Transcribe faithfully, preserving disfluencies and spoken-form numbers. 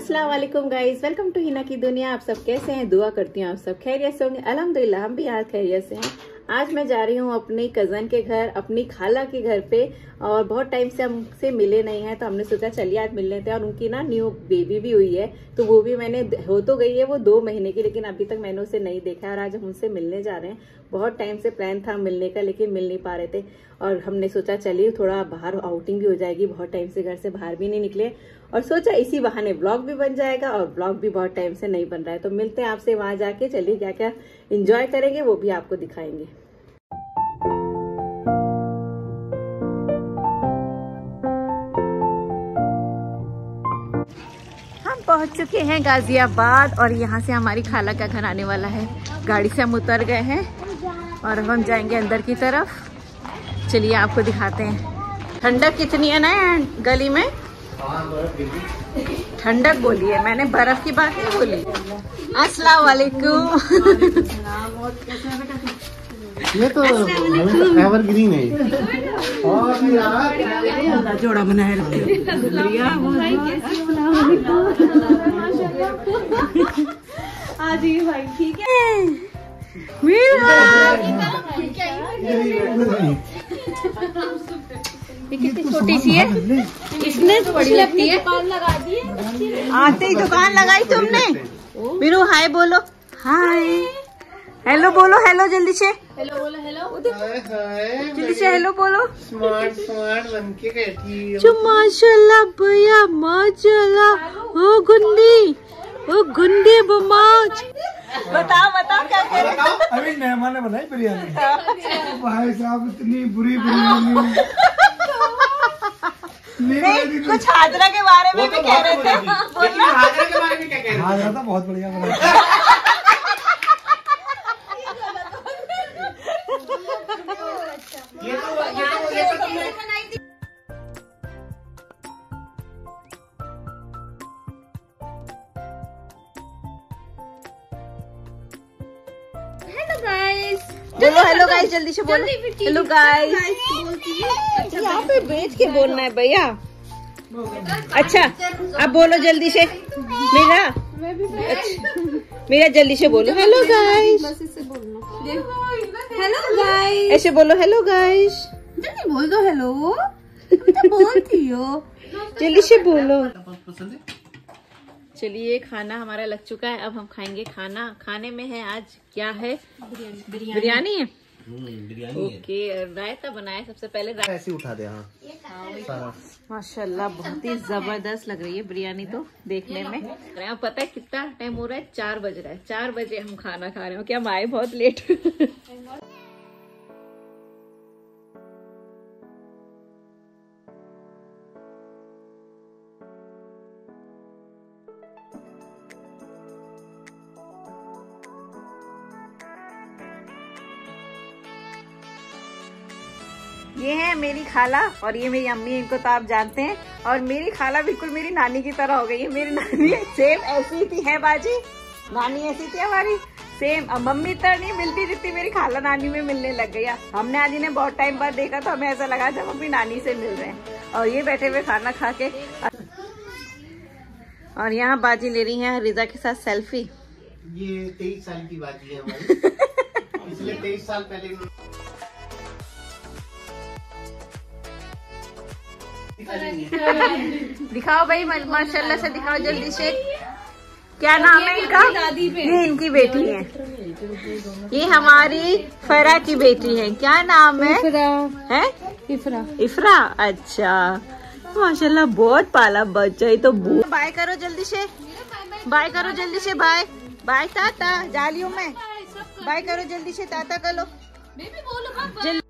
अस्सलाम वालेकुम guys, welcome to Hina की दुनिया। आप सब कैसे हैं? दुआ करती हूँ आप सब खैरियत से होंगे। अल्हम्दुलिल्लाह हम भी आज खैरियत से हैं। आज मैं जा रही हूँ अपनी कज़न के घर, अपनी खाला के घर पे, और बहुत टाइम से हमसे मिले नहीं हैं तो हमने सोचा चलिए आज मिल लेते हैं। और उनकी ना न्यू बेबी भी हुई है, तो वो भी मैंने हो तो गई है वो दो महीने की, लेकिन अभी तक मैंने उसे नहीं देखा है। और आज हम उनसे मिलने जा रहे हैं। बहुत टाइम से प्लान था मिलने का, लेकिन मिल नहीं पा रहे थे। और हमने सोचा चलिए थोड़ा बाहर आउटिंग भी हो जाएगी, बहुत टाइम से घर से बाहर भी नहीं निकले, और सोचा इसी बहाने ब्लॉग भी बन जाएगा। और ब्लॉग भी बहुत टाइम से नहीं बन रहा है, तो मिलते हैं आपसे वहां जाके। चलिए क्या क्या एंजॉय करेंगे वो भी आपको दिखाएंगे। हम पहुंच चुके हैं गाजियाबाद, और यहाँ से हमारी खाला का घर आने वाला है। गाड़ी से हम उतर गए हैं और हम जाएंगे अंदर की तरफ। चलिए आपको दिखाते हैं। ठंडक कितनी है ना गली में, ठंडक बोली है मैंने, बर्फ की बात नहीं बोली। अस्सलाम वालेकुम। ये तो एवरग्रीन है। और यार जोड़ा बनाए रखे। आज ये भाई ठीक है। कितनी छोटी सी है, इसने तो बड़ी लगती है। आते ही दुकान लगाई तुमने। मीरू हाय बोलो, हाय हेलो बोलो, हेलो जल्दी से हेलो बोलो, हेलो जल्दी से हेलो बोलो। स्मार्ट स्मार्ट बन के बैठी हो। जो माशाल्लाह भैया माशाल्लाह। ओ गुंडी, ओ गुंडी बमाज। बताओ बताओ क्या कह रहे हो? अभी मेहमान ने बनाई बिरयानी। भाई साहब इतनी बुरी बिरयानी। नहीं, कुछ हाजरा के बारे में भी कह रहे थे। हाजरा के बारे में क्या कह रहे थे? हाजरा तो बहुत बढ़िया बना। ये तो ये तो ये तो तुमने हेलो गाइस बोलो, हेलो गाइस जल्दी से बोलो, हेलो गाइस। यहाँ पे बेच के बोलना है भैया। अच्छा अब बोलो जल्दी से। मेरा अच्छा, मेरा जल्दी से बोलो हेलो गाइस। हेलो गाइस ऐसे बोलो, हेलो गाइस जल्दी बोल दो। हेलो तो बोलती हो, जल्दी से बोलो। चलिए खाना हमारा लग चुका है, अब हम खाएंगे खाना। खाने में है आज क्या है? बिरयानी। बिरयानी है, ओके। रायता बनाया सबसे पहले, ऐसे उठा दे। हाँ माशाल्लाह बहुत ही जबरदस्त लग रही है बिरयानी तो देखने में। अब पता है कितना टाइम हो रहा है? चार बज रहा है। चार बजे हम खाना खा रहे हो क्या? हम आए बहुत लेट। ये है मेरी खाला और ये मेरी अम्मी, इनको तो आप जानते हैं। और मेरी खाला बिल्कुल मेरी नानी की तरह हो गई है। मेरी नानी सेम ऐसी थी, है बाजी, नानी ऐसी थी हमारी सेम। अब मम्मी तरह नहीं मिलती जितनी मेरी खाला नानी में मिलने लग गई है। हमने आज इन्हें बहुत टाइम बाद देखा तो हमें ऐसा लगा जब अपनी नानी से मिल रहे हैं। और ये बैठे हुए खाना खा के, और यहाँ बाजी ले रही है रिजा के साथ सेल्फी। ये तेईस साल की बाजी है हमारी। पिछले तेईस साल पहले दिखाओ भाई, माशाल्लाह से दिखाओ जल्दी से। क्या नाम है इनका? ये इनकी बेटी है, ये हमारी फरा की बेटी है। क्या नाम है? है इफरा। इफरा, अच्छा माशाल्लाह बहुत पाला बच्चा ही तो। बाय करो जल्दी से, बाय करो जल्दी से, बाय बाय टाटा। जालियों में बाय करो जल्दी से, टाटा करो जल्दी।